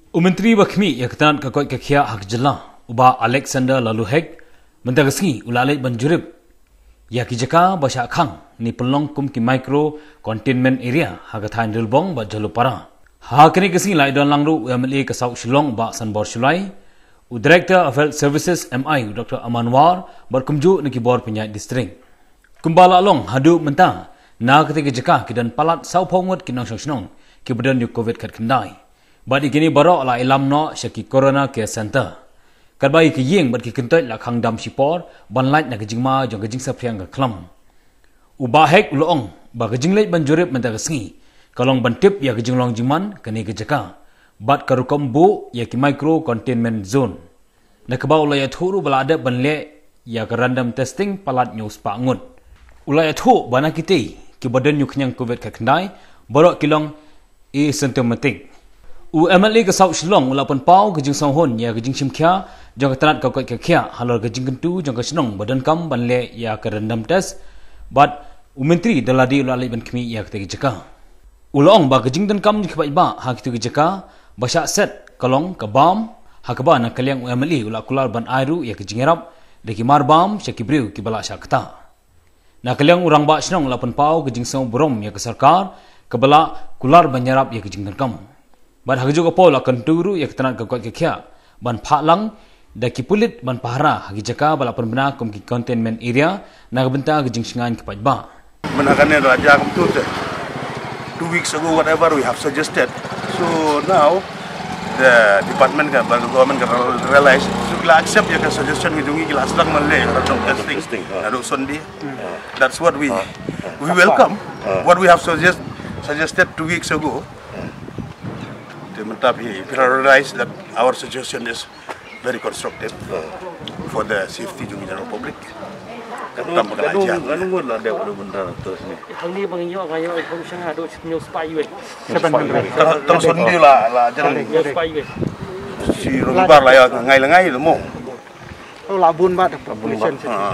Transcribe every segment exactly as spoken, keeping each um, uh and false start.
Menteri Bakmi yang ketan kakoi kakia hak jylla uba Alexander lalu hek mendagasngi ulalait ban Jurip ya kijaka basya khang ni pelong kum ki micro containment area hagathan Rilbong ba jalupara ha kini kesngi lai don langru U M L A kasau Shillong ba Sanbor Sulai u Director of Health Services M I Doctor Amanwar berkumju ni Khubor penyai distrik kumbala long hadu mentah na ketika jaka kidan palat sau pongot kinang song ki badan yu covid kat kendai bad ikini barok la ilam no syaki corona care center kadbai ki yeng bad ki kentot la khang dam sipor banlait na gejingma jong gejing sapriang ga klam uba hek uloong ba gejing leit ban Jurip menta gasngi kalong ban tip ya gejing long jingman kani gejaka bad karukom bu ya ki micro containment zone na kabau la ya thuru bala ada ban le ya ka random testing palat news pa ngut ulaya thu bana kiti ki badan yu khnyang covid ka khnai barok kilong asymptomatic U M L A ke South Shillong ulapan pau ke jing songhon ya ke jing simkhya jong tanat ka ka khya halor ke jing kentu jong ka snong badan kam banle ya ke random test but u menteri daladi ulalai ban khmi ya ke jaka ulong ba ke jing dan kam khba ba ha ke jaka basya set kalong ka bam ha ka ba na kalyang U M L A ula kular ban airu ya ke jingerap de ki marbam syaki briu ki bala syakta na kalyang urang ba snong ulapan pau ke jing song brom ya ke sarkar ke bala kular ban nyarap ya ke jing dan kam ban hagju ko pol akan turu ya ketanat ka kwat kya ban phalang da ki pulit ban pahara hagi jaka bala penbena kum ki containment area na benta gejing singan ki pajba menakane raja kum tu two weeks ago whatever we have suggested so now the department ka government ka realize so kila accept ya ka suggestion ki dungi kila aslang malle random testing adu sondi that's what we we welcome what we have suggest suggested two weeks ago. Tapi prioritize that our suggestion is very constructive for the safety of the general public. Kita mengajar. Kan nunggu lah dia udah benar terus ni. Hal ni bang yo kayo ay kung siyang ado news spy we. Terus sendi lah lah jangan news spy we. Si Khubor lah ya ngai ngai tu mo. Oh labun ba population.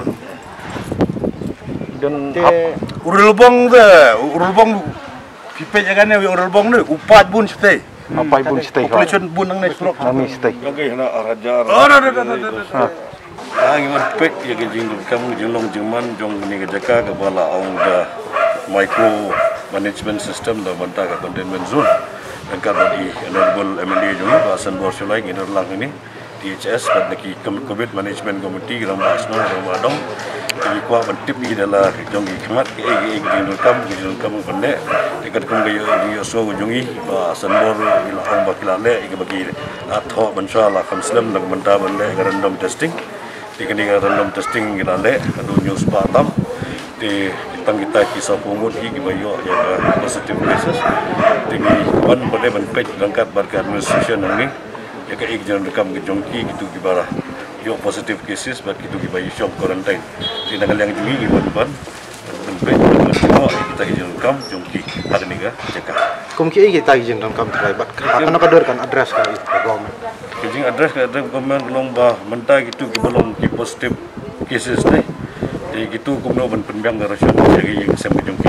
Dan Rilbong tu, Rilbong pipe jangan ni Rilbong ni upat bun stay. Apa pun stay. Population bun nang ni slok. Kami stay. Okey nak raja. Oh, dah dah dah dah. Ah, gimana pek ya kejing kamu jenglong jengman jong ni kejaka ke bala aung da micro management system da banta ka containment zone dan ka bagi honorable M L A jong ba Sanbor Sulai ngi lang ini T H S kad ki covid management committee ram ba asno ram adong ki kwa ban tip ni dala jong ki khmat ki eg eg jeng kam ki jeng kam bande dekat kum ga yo so jong i ba Sanbor ila aung ba kilale ig bagi atho bansha la khamslam nag banta bande random testing di kini random testing kilale adu news patam di tang kita kisah pungut ki bayo ya positive cases tinggi wan bode ban page langkat barka administration ni ya ka ig jan rekam ke jongki gitu gibara yo positive cases bak gitu gibayo shop quarantine di nagal yang jungi gi ban ban ban page no kita jan rekam jongki hari ni ga jaka Kum ki kita ijin dalam kam try bat kana ka kan address ka government. Kijing address ka government belum bah mentah gitu ki belum ki positive cases ni. Jadi gitu kumno ban penbiang garasyon jadi yang sem jongki.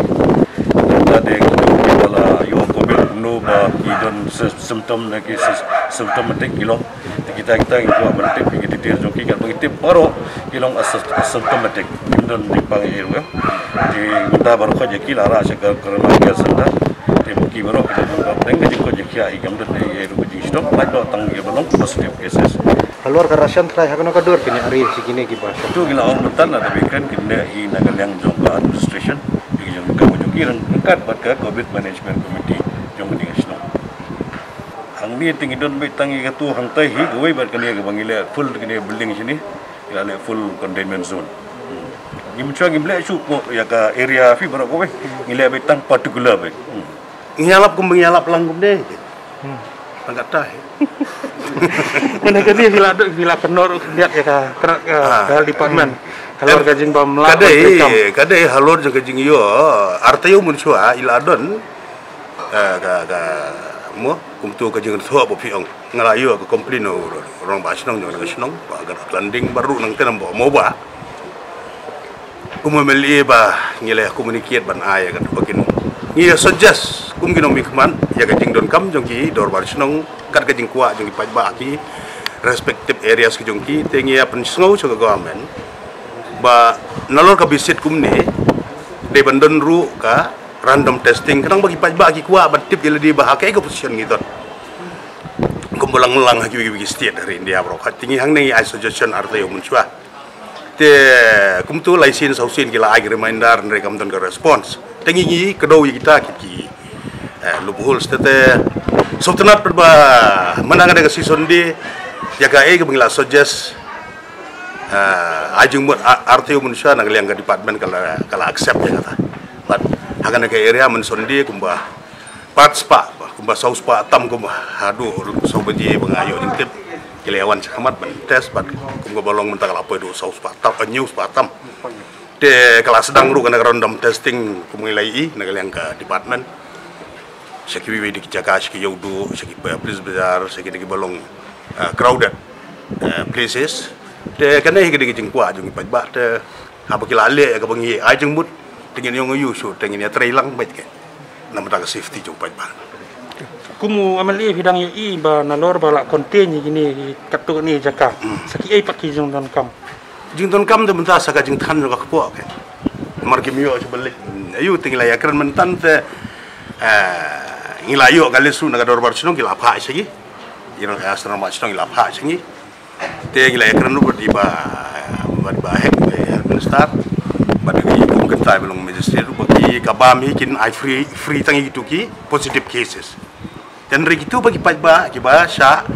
Ada gitu bala yo covid kumno ba ki don symptom na ki symptomatic kilong. Kita kita itu bentik ki detail jongki kan bentik baru kilong asymptomatic don di panggil ya. Di mentah baru ka jeki lara sekar corona ke senda. Ki baru kita buka tengah jiko jekia igam dan dia itu jadi stop lagi tang dia belum positive cases. Keluar ke rasian try hakana ka dor kini ari sikine ki ba. Itu gila orang betul ada bekan kena i nagal yang jongka administration di jong kamu joki ran angkat bat ka covid management committee jong di Shillong. Hang ni tinggi don be tangi ka tu hang tai hi goi bat kania ka bangile full kini building sini ila le full containment zone. Gimcha gimle su ko ya ka area fi baru ko we ngile be tang particular be. Ngialap kum ngialap lang kum deh. Hmm. Agak tah. Mana ka dia bila bila kenor lihat ya ka ka department. Kalau gajing bam la. Kadai kadai halor je gajing yo artayo mun sua iladon. Ka ka mo kum tu gajing thua bo piong ngalayo ka complain orang basnong jong basnong ba ga landing baru nang tenam bo moba. Kum meli ba ngile communicate ban ay kan bakin ngi suggest kum ginom mikman ya ka jing don kam jong ki dor bar snong kat ka jing kwa jong ki paj ba ki respective areas ki jong ki tengi ya pen sngo so government ba nalor ka visit kum ne de bandon ru ka random testing kadang bagi paj ba ki kwa ba tip ile di ba ka ko position ngitot kum bolang melang ha ki ki state dari India bro ka tingi hang nei suggestion arte yo mun chwa te kum tu laisin sausin ki la ag reminder ne kam don ka response tengi ngi kedau kita ki loophole state sultanat perba menang ada season di ya ka e bangla suggest ajung arteo manusia nang liang ka department kala kala accept ya kata but hagan ka area men sondi kumba part spa kumba saus spa tam kumba hadu so beji bangayo jingtip kilewan camat ban test but kumba bolong mentak apa do saus spa tam new spa tam de kelas sedang ru kana random testing kumilai i nang liang ka department seki wi di jaga seki yodu seki please bazar seki di bolong crowded places de kana hi di jingkwa jung pa ba de apa kila ale ka bangi ai jung mut dengan yang yu su dengan ya trailang baik ke nama tak safety jung pa ba kumu amali bidang i ba nalor bala contain gini katu ni jaka seki ai pakki jung don kam jing don kam de mentah saka jing than ka kpo ke mar ki mio so balik ayu tingla ya kran mentan te ngilayo kali su naga dor bar sinong gila pha segi iro astra ma sinong gila pha segi te gila ya kran nu di ba ba ba hek minister ba di kum kan tai belong magistrate ru bagi kabam hikin I free free tangi gitu ki positive cases dan regitu bagi paj ba ki ba sha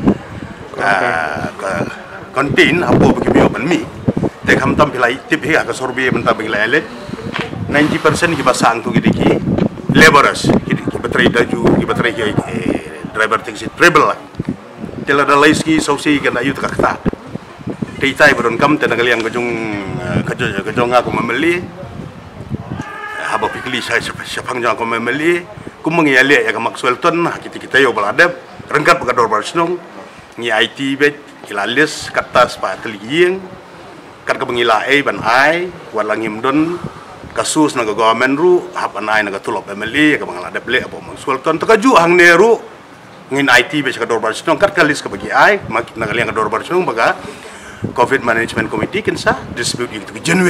contain apo bagi mio ban mi te kham tam pilai tip he ka sorbi menta bagi lele ninety percent ki ba sang tu gidi ki laborers ki bateri daju ki bateri ki driver taxi travel lah tela da laiski sausi kan ayu tak ta tei tai baron kam te nagal yang kajung kajung kajung aku membeli haba pikli saya sepang jang aku membeli kum mengiale ya kamak swelton kita kita yo baladep rengkat pagador barsnong ni I T bet ilalis katas pa teliging kat ka bangila ai ban ai walang himdon kasus naga government ru hapan ai naga tulop emeli ka bangala deple apa mangsulton takaju hang neru ngin I T be ka dorbar sinong kat kalis ka bagi ai mak naga liang ka dorbar sinong baga covid management committee kinsa dispute itu genuine